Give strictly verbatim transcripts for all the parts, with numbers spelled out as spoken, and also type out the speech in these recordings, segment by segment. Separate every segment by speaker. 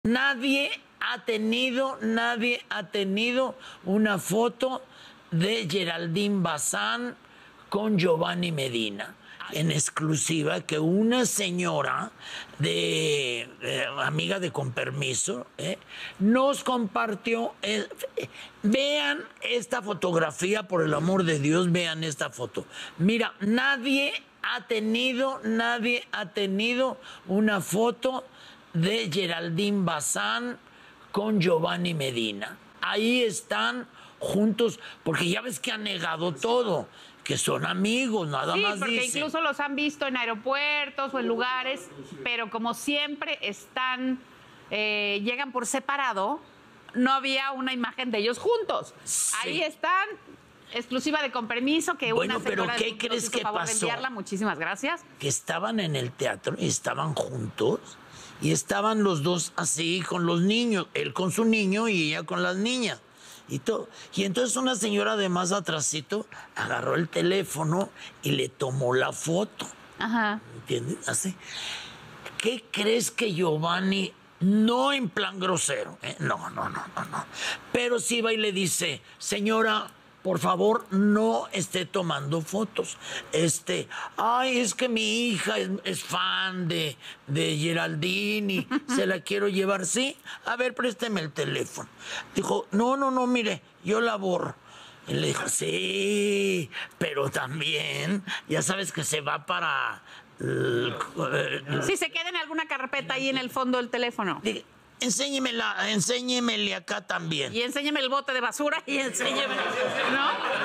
Speaker 1: Nadie ha tenido, nadie ha tenido una foto de Geraldine Bazán con Giovanni Medina. En exclusiva, que una señora de eh, amiga de Con Permiso eh, nos compartió. Eh, vean esta fotografía, por el amor de Dios, vean esta foto. Mira, nadie ha tenido, nadie ha tenido una foto de Geraldine Bazán con Giovanni Medina. Ahí están juntos, porque ya ves que han negado todo, que son amigos, nada
Speaker 2: sí,
Speaker 1: más
Speaker 2: porque
Speaker 1: dicen.
Speaker 2: Incluso los han visto en aeropuertos o en lugares, pero como siempre están, eh, llegan por separado, no había una imagen de ellos juntos. Sí. Ahí están, exclusiva de Con Permiso, que
Speaker 1: bueno,
Speaker 2: una señora
Speaker 1: pero ¿qué crees que
Speaker 2: favor
Speaker 1: pasó?
Speaker 2: De enviarla. Muchísimas gracias.
Speaker 1: Que estaban en el teatro y estaban juntos. Y estaban los dos así con los niños, él con su niño y ella con las niñas. Y todo. Y entonces una señora de más atrasito agarró el teléfono y le tomó la foto.
Speaker 2: Ajá.
Speaker 1: ¿Entiendes? Así. ¿Qué crees que Giovanni, no en plan grosero, ¿eh? no, no, no, no, no, pero sí va y le dice, señora, por favor, no esté tomando fotos. Este, ay, es que mi hija es, es fan de, de Geraldine y se la quiero llevar. Sí, a ver, présteme el teléfono. Dijo, no, no, no, mire, yo la borro. Y le dijo, sí, pero también, ya sabes que se va para... Uh,
Speaker 2: sí, se queda en alguna carpeta ahí en el fondo del teléfono.
Speaker 1: Dije, Enséñemela, enséñemele acá también.
Speaker 2: Y enséñeme el bote de basura y enséñeme, ¿no?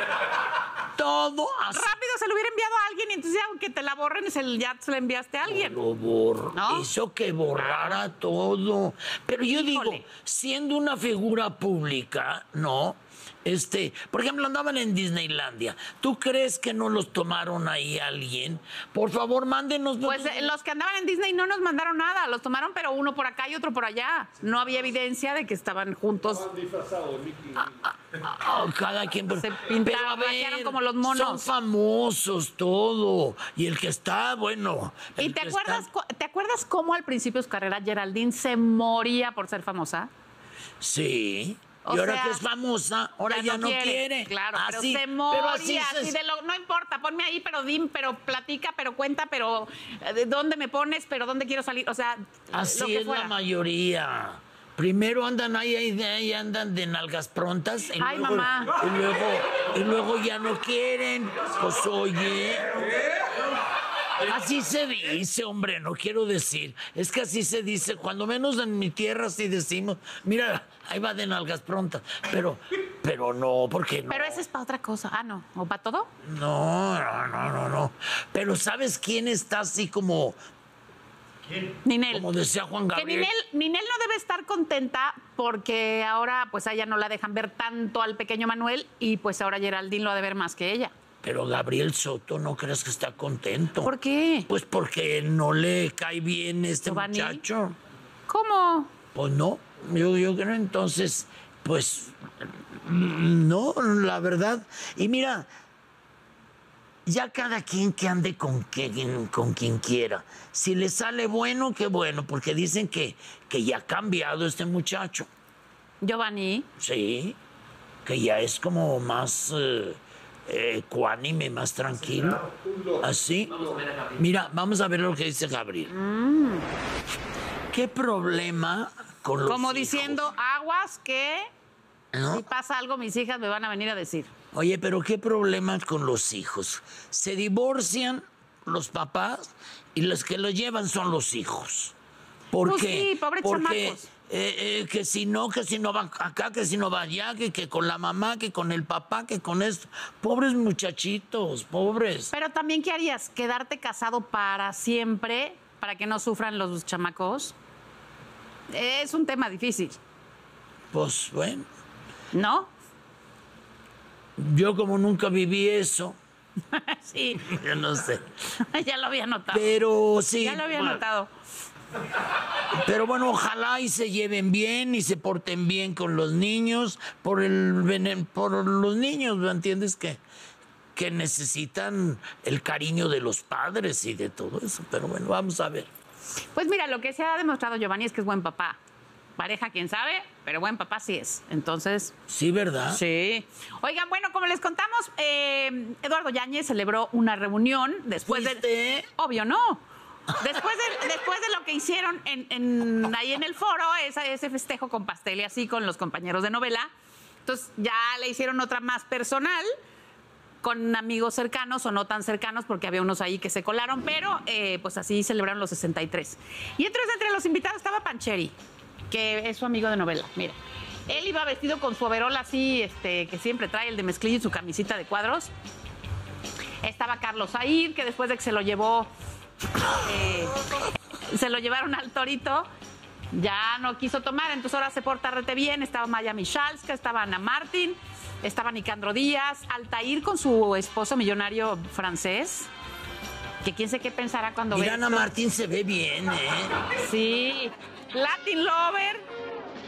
Speaker 1: Todo así.
Speaker 2: Rápido se lo hubiera enviado a alguien y entonces aunque te la borren, se, ya se la enviaste a alguien.
Speaker 1: Lo borró,
Speaker 2: ¿no?
Speaker 1: Hizo que borrara todo. Pero yo Híjole. digo, siendo una figura pública, ¿no? Este, por ejemplo, andaban en Disneylandia. ¿Tú crees que no los tomaron ahí alguien? Por favor, mándenos.
Speaker 2: Pues eh, los que andaban en Disney no nos mandaron nada. Los tomaron, pero uno por acá y otro por allá. No había evidencia de que estaban juntos.
Speaker 3: Estaban disfrazados, Mickey.
Speaker 1: Ah, ah, ah, cada quien. Pero,
Speaker 2: se pintaron,
Speaker 1: pero
Speaker 2: como los monos.
Speaker 1: Son famosos, todo. Y el que está, bueno.
Speaker 2: ¿Y te acuerdas, está... ¿te acuerdas cómo al principio de su carrera Geraldine se moría por ser famosa?
Speaker 1: Sí.
Speaker 2: O
Speaker 1: y ahora
Speaker 2: sea,
Speaker 1: que es famosa, ahora ya, ya no, quiere. quiere.
Speaker 2: Claro,
Speaker 1: así,
Speaker 2: pero se moría,
Speaker 1: pero así,
Speaker 2: así
Speaker 1: se...
Speaker 2: de lo, no importa, ponme ahí, pero dim, pero platica, pero cuenta, pero ¿de dónde me pones, pero dónde quiero salir? O sea,
Speaker 1: así
Speaker 2: lo que
Speaker 1: es
Speaker 2: fuera.
Speaker 1: La mayoría. Primero andan ahí, ahí, ahí andan de nalgas prontas. Y
Speaker 2: Ay,
Speaker 1: luego,
Speaker 2: mamá.
Speaker 1: Y luego, y luego ya no quieren. Pues oye... Así se dice, hombre, no quiero decir. Es que así se dice, cuando menos en mi tierra así decimos, mira, ahí va de nalgas prontas. Pero, pero no, porque no.
Speaker 2: Pero ese es para otra cosa. Ah, no. ¿O para todo?
Speaker 1: No, no, no, no, no. Pero ¿sabes quién está así como...
Speaker 3: ¿Quién?
Speaker 2: Ninel.
Speaker 1: Como decía Juan Gabriel.
Speaker 2: Que Ninel, Ninel no debe estar contenta porque ahora pues a ella no la dejan ver tanto al pequeño Manuel y pues ahora Geraldine lo ha de ver más que ella.
Speaker 1: Pero Gabriel Soto, ¿no crees que está contento?
Speaker 2: ¿Por qué?
Speaker 1: Pues porque no le cae bien este
Speaker 2: ¿Giovanni?
Speaker 1: muchacho.
Speaker 2: ¿Cómo?
Speaker 1: Pues no, yo, yo creo entonces, pues, no, la verdad. Y mira, ya cada quien que ande con quien, con quien quiera. Si le sale bueno, qué bueno, porque dicen que, que ya ha cambiado este muchacho.
Speaker 2: ¿Giovanni?
Speaker 1: Sí, que ya es como más... Eh, Eh, ecuánime, más tranquilo. Así. Mira, vamos a ver lo que dice Gabriel.
Speaker 2: Mm.
Speaker 1: ¿Qué problema con los
Speaker 2: Como
Speaker 1: hijos?
Speaker 2: diciendo, aguas que
Speaker 1: ¿No?
Speaker 2: si pasa algo mis hijas me van a venir a decir.
Speaker 1: Oye, pero ¿qué problema con los hijos? Se divorcian los papás y los que los llevan son los hijos. ¿Por
Speaker 2: Pues
Speaker 1: qué?
Speaker 2: sí, pobres
Speaker 1: Porque
Speaker 2: chamacos.
Speaker 1: eh, eh, que si no, que si no va acá, que si no va allá, que, que con la mamá, que con el papá, que con esto. Pobres muchachitos, pobres.
Speaker 2: Pero también, ¿qué harías? ¿Quedarte casado para siempre para que no sufran los chamacos? Es un tema difícil.
Speaker 1: Pues bueno,
Speaker 2: ¿No?
Speaker 1: yo como nunca viví eso,
Speaker 2: Sí,
Speaker 1: yo no sé.
Speaker 2: ya lo había notado.
Speaker 1: Pero sí.
Speaker 2: Ya lo había
Speaker 1: bueno,
Speaker 2: notado.
Speaker 1: Pero bueno, ojalá y se lleven bien y se porten bien con los niños, por el venen- por los niños, ¿me entiendes? Que, que necesitan el cariño de los padres y de todo eso. Pero bueno, vamos a ver.
Speaker 2: Pues mira, lo que se ha demostrado Giovanni es que es buen papá. Pareja, quién sabe, pero buen papá sí es. Entonces...
Speaker 1: Sí, ¿verdad?
Speaker 2: Sí. Oigan, bueno, como les contamos, eh, Eduardo Yáñez celebró una reunión después
Speaker 1: ¿Fuiste?
Speaker 2: de... Obvio, no. Después de, después de lo que hicieron en, en, ahí en el foro, esa, ese festejo con pastel y así con los compañeros de novela, entonces ya le hicieron otra más personal, con amigos cercanos o no tan cercanos, porque había unos ahí que se colaron, pero eh, pues así celebraron los sesenta y tres. Y entonces entre los invitados estaba Pancheri, que es su amigo de novela, mira. Él iba vestido con su overol así, este, que siempre trae, el de mezclilla y su camisita de cuadros. Estaba Carlos Said, que después de que se lo llevó, eh, se lo llevaron al Torito, ya no quiso tomar, entonces ahora se porta rete bien. Estaba Maya Michalska, estaba Ana Martín, estaba Nicandro Díaz, Altair con su esposo millonario francés, que quién sé qué pensará cuando ve
Speaker 1: Mira, Ana
Speaker 2: esto.
Speaker 1: Martín se ve bien, ¿eh?
Speaker 2: Sí, Latin Lover.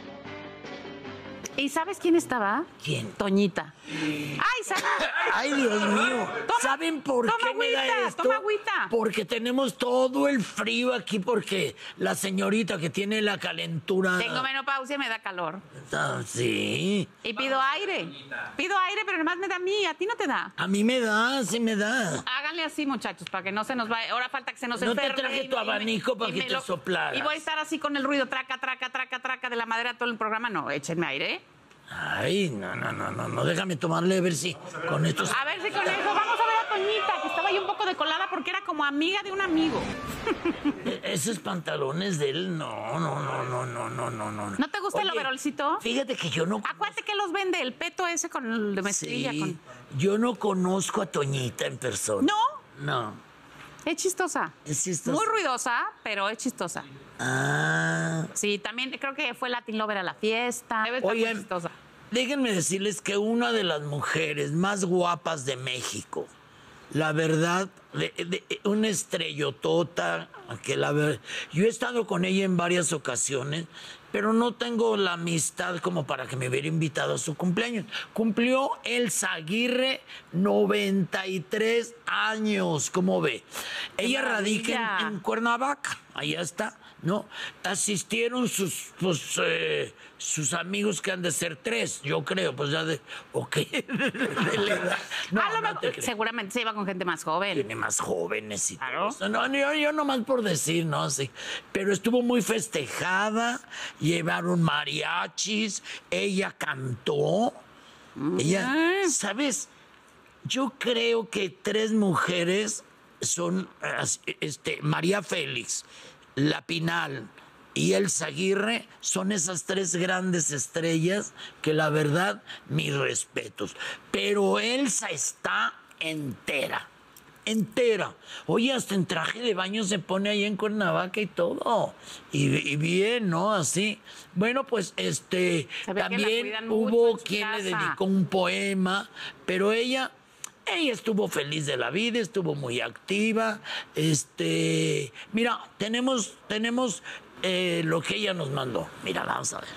Speaker 2: ¿Y sabes quién estaba?
Speaker 1: ¿Quién?
Speaker 2: Toñita. Ay, ¿sabes?
Speaker 1: Ay, Dios mío.
Speaker 2: Toma-
Speaker 1: ¿Saben por
Speaker 2: toma
Speaker 1: qué me da
Speaker 2: agüita,
Speaker 1: esto?
Speaker 2: toma agüita.
Speaker 1: Porque tenemos todo el frío aquí, porque la señorita que tiene la calentura...
Speaker 2: Tengo menopausia y me da calor.
Speaker 1: Ah, sí.
Speaker 2: Y pido aire. Pido aire, pero nomás me da a mí. ¿A ti no te da?
Speaker 1: A mí me da, sí me da.
Speaker 2: Háganle así, muchachos, para que no se nos vaya. Ahora falta que se nos
Speaker 1: No te
Speaker 2: enferme.
Speaker 1: traje
Speaker 2: y-
Speaker 1: tu
Speaker 2: y me-
Speaker 1: abanico para
Speaker 2: y
Speaker 1: que
Speaker 2: me
Speaker 1: te soplaras.
Speaker 2: Y voy a estar así con el ruido, traca, traca, traca, traca de la madera todo el programa. No, échenme aire.
Speaker 1: Ay, no, no, no, no, no, déjame tomarle a ver si con estos...
Speaker 2: A ver si con eso. Vamos a ver a Toñita, que estaba ahí un poco decolada porque era como amiga de un amigo.
Speaker 1: Esos pantalones de él, no, no, no, no, no, no, no, no.
Speaker 2: ¿No te gusta el
Speaker 1: Oye,
Speaker 2: overolcito?
Speaker 1: Fíjate que yo no...
Speaker 2: Acuérdate que los vende, el peto ese con el de mezclilla.
Speaker 1: Sí,
Speaker 2: Con...
Speaker 1: yo no conozco a Toñita en persona.
Speaker 2: No,
Speaker 1: No,
Speaker 2: es chistosa.
Speaker 1: es chistoso.
Speaker 2: Muy ruidosa, pero es chistosa.
Speaker 1: Ah,
Speaker 2: Sí, también creo que fue Latin Lover a la fiesta. Debe estar muy
Speaker 1: oigan,
Speaker 2: chistosa.
Speaker 1: déjenme decirles que una de las mujeres más guapas de México, la verdad, de, de- una estrellotota, que la ver- yo he estado con ella en varias ocasiones, pero no tengo la amistad como para que me hubiera invitado a su cumpleaños. Cumplió Elsa Aguirre noventa y tres años, ¿cómo ve? Ella radica
Speaker 2: maravilla.
Speaker 1: en, en Cuernavaca, allá está, ¿no? Asistieron sus, pues, eh, sus amigos que han de ser tres, yo creo, pues ya de, ok, de la edad. No,
Speaker 2: A lo
Speaker 1: no
Speaker 2: mejor-
Speaker 1: te creas.
Speaker 2: seguramente se iba con gente más joven.
Speaker 1: Tiene más jóvenes y
Speaker 2: Claro.
Speaker 1: todo eso. No, yo, yo nomás por decir, no, sí. Pero estuvo muy festejada, llevaron mariachis, ella cantó. Ella, ¿sabes? Yo creo que tres mujeres son as- este, María Félix, La Pinal y Elsa Aguirre, son esas tres grandes estrellas que la verdad, mis respetos. Pero Elsa está entera, entera. Oye, hasta en traje de baño se pone ahí en Cuernavaca y todo. Y, y bien, ¿no? Así. Bueno, pues este,
Speaker 2: Se ve que la
Speaker 1: también
Speaker 2: cuidan mucho
Speaker 1: hubo
Speaker 2: en su
Speaker 1: quien le
Speaker 2: casa.
Speaker 1: dedicó un poema, pero ella... Ella estuvo feliz de la vida, estuvo muy activa. Este, mira, tenemos, tenemos eh, lo que ella nos mandó. Mira, vamos a ver.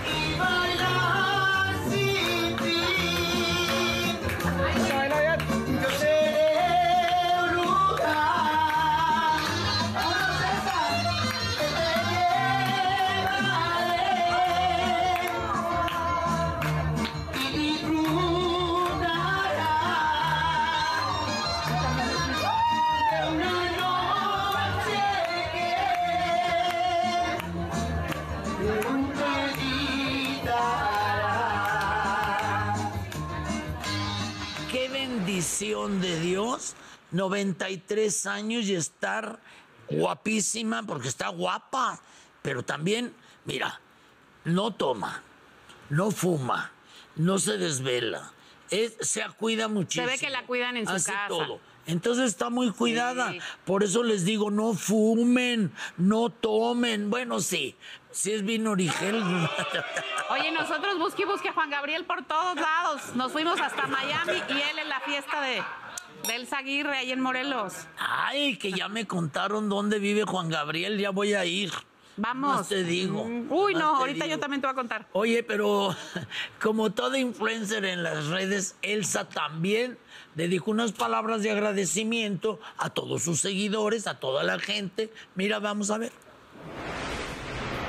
Speaker 1: Qué bendición de Dios, noventa y tres años y estar guapísima, porque está guapa, pero también, mira, no toma, no fuma, no se desvela, es- se cuida muchísimo.
Speaker 2: Se ve que la cuidan en su
Speaker 1: hace
Speaker 2: casa.
Speaker 1: todo. Entonces está muy cuidada.
Speaker 2: Sí.
Speaker 1: Por eso les digo, no fumen, no tomen. Bueno, sí, si es vino origel.
Speaker 2: Oye, nosotros busque y busque a Juan Gabriel por todos lados. Nos fuimos hasta Miami y él en la fiesta de, de Elsa Aguirre ahí en Morelos.
Speaker 1: Ay, que ya me contaron dónde vive Juan Gabriel, ya voy a ir.
Speaker 2: Vamos.
Speaker 1: Más te digo.
Speaker 2: Mm, Uy,
Speaker 1: más
Speaker 2: no,
Speaker 1: te
Speaker 2: ahorita
Speaker 1: digo.
Speaker 2: yo también te voy a contar.
Speaker 1: Oye, pero como toda influencer en las redes, Elsa también dedicó unas palabras de agradecimiento a todos sus seguidores, a toda la gente. Mira, vamos a ver.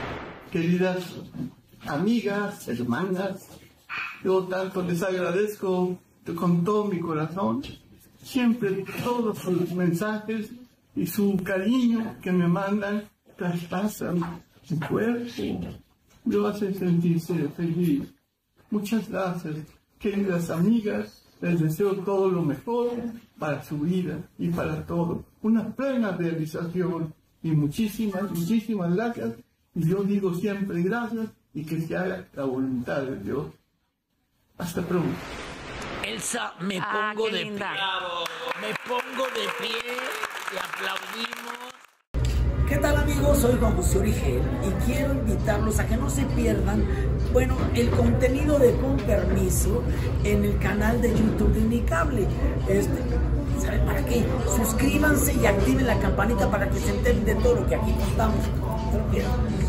Speaker 4: queridas amigas, hermanas, yo tanto les agradezco con todo mi corazón, siempre todos sus mensajes y su cariño que me mandan traspasan su cuerpo, lo hacen sentirse feliz. Muchas gracias, queridas amigas, les deseo todo lo mejor para su vida y para todo, una plena realización y muchísimas, muchísimas gracias, y yo digo siempre gracias y que se haga la voluntad de Dios. Hasta pronto.
Speaker 1: Elsa, me
Speaker 2: Ah,
Speaker 1: pongo
Speaker 2: qué
Speaker 1: de
Speaker 2: linda.
Speaker 1: pie. Me pongo de pie y aplaudimos.
Speaker 5: ¿Qué tal amigos? Soy Juan José Origel y quiero invitarlos a que no se pierdan, bueno, el contenido de Con Permiso en el canal de YouTube de Unicable. Este, ¿saben para qué? Suscríbanse y activen la campanita para que se enteren de todo lo que aquí contamos. No se lo pierdan.